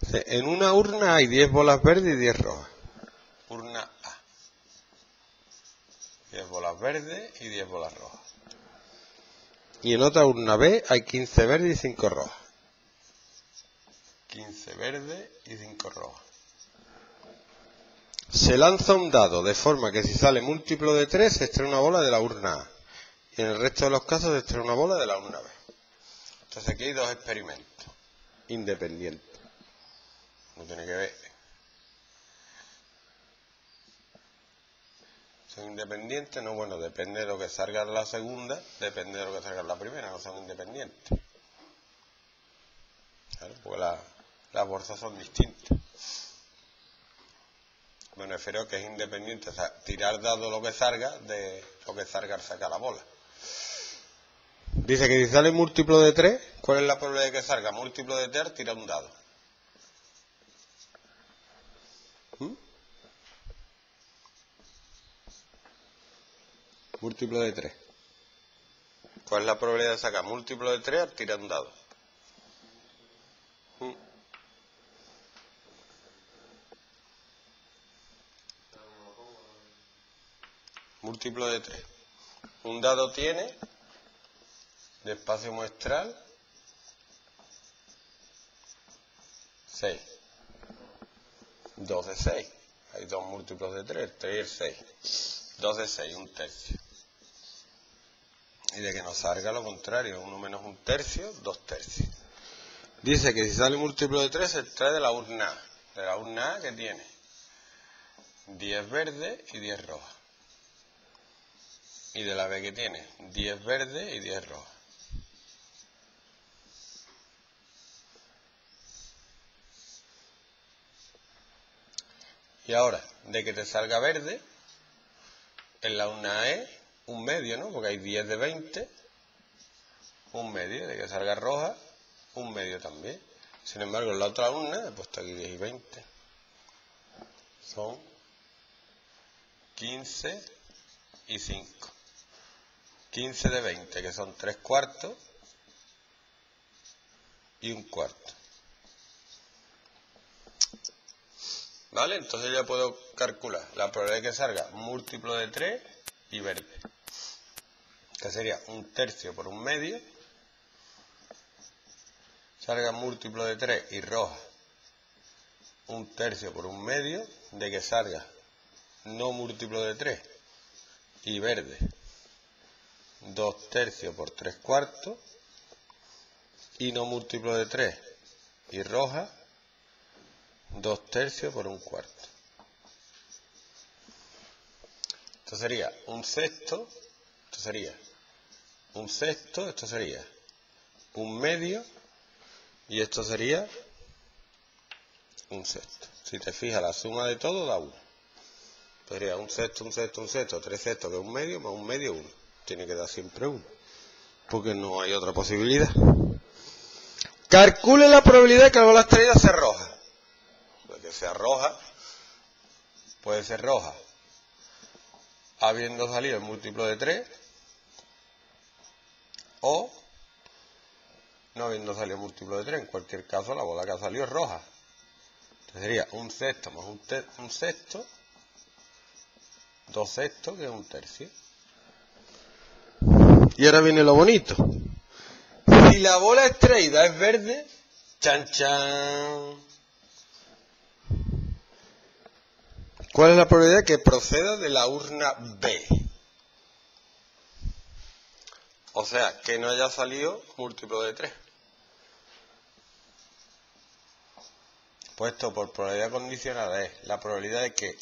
En una urna hay 10 bolas verdes y 10 rojas. Urna A. 10 bolas verdes y 10 bolas rojas. Y en otra urna B hay 15 verdes y 5 rojas. 15 verdes y 5 rojas. Se lanza un dado de forma que si sale múltiplo de 3 se extrae una bola de la urna A. Y en el resto de los casos se extrae una bola de la urna B. Entonces aquí hay dos experimentos independientes. No tiene que ver. ¿Son independientes? No, bueno, depende de lo que salga de la segunda, depende de lo que salga de la primera, no son independientes. Claro, porque las bolsas son distintas. Me refiero a que es independiente, o sea, tirar dado lo que salga de lo que salga al sacar la bola. Dice que si sale múltiplo de 3, ¿cuál es la probabilidad de que salga múltiplo de 3? Tira un dado. Múltiplo de 3. ¿Cuál es la probabilidad de sacar múltiplo de 3 al tirar un dado? Múltiplo de 3. Un dado tiene de espacio muestral 6. 2 de 6. Hay dos múltiplos de 3, el 3 y el 6. 2 de 6, un tercio. Y de que nos salga lo contrario, 1 menos un tercio, 2 tercios. Dice que si sale múltiplo de 3 se extrae de la urna A. De la urna A que tiene 10 verdes y 10 rojas. Y de la B que tiene 10 verdes y 10 rojas. Y ahora, de que te salga verde, en la urna A es un medio, ¿no? Porque hay 10 de 20, un medio. De que salga roja, un medio también. Sin embargo, en la otra urna, he puesto aquí 10 y 20, son 15 y 5. 15 de 20, que son 3 cuartos, y un cuarto. ¿Vale? Entonces ya puedo calcular la probabilidad de que salga múltiplo de 3 y verde, que sería un tercio por un medio. Salga múltiplo de 3 y roja, un tercio por un medio. De que salga no múltiplo de 3 y verde, 2 tercios por 3 cuartos. Y no múltiplo de 3 y roja, 2 tercios por un cuarto. Esto sería un sexto, esto sería un sexto, esto sería un medio y esto sería un sexto. Si te fijas, la suma de todo da 1. Sería un sexto, un sexto, un sexto, 3 sextos, que es un medio, más un medio, 1. Tiene que dar siempre 1, porque no hay otra posibilidad. Calcule la probabilidad de que la bola extraída sea roja. De que sea roja, puede ser roja habiendo salido el múltiplo de 3 o no habiendo salido el múltiplo de 3. En cualquier caso, la bola que ha salido es roja. Entonces sería un sexto más un sexto, 2 sextos, que es un tercio. Y ahora viene lo bonito. Si la bola extraída es verde, chan chan, ¿cuál es la probabilidad que proceda de la urna B? O sea, que no haya salido múltiplo de 3. Puesto por probabilidad condicionada es la probabilidad de que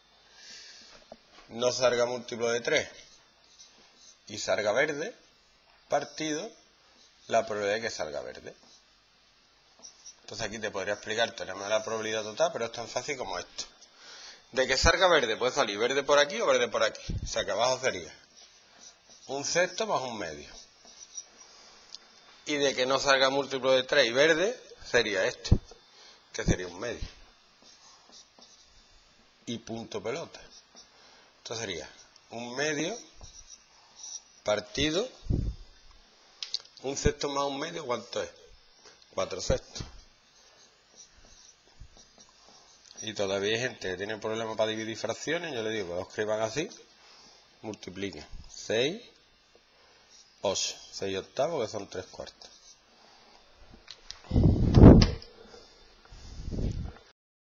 no salga múltiplo de 3 y salga verde, partido la probabilidad de que salga verde. Entonces aquí te podría explicar el teorema de la probabilidad total, pero es tan fácil como esto. De que salga verde puede salir verde por aquí o verde por aquí. O sea que abajo sería un sexto más un medio. Y de que no salga múltiplo de 3 y verde sería este, que sería un medio. Y punto pelota. Esto sería un medio partido, un sexto más un medio, ¿cuánto es? 4 sextos. y todavía hay gente que tiene problemas para dividir fracciones, yo le digo que lo escriban así, multipliquen 6, 8, 6 octavos que son 3 cuartos.